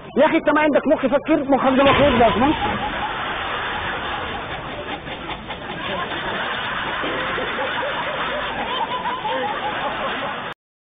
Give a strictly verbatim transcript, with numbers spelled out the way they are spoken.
يا اخي انت ما عندك مخ، فكر، مخك ده مخروق ده يا باشمهندس.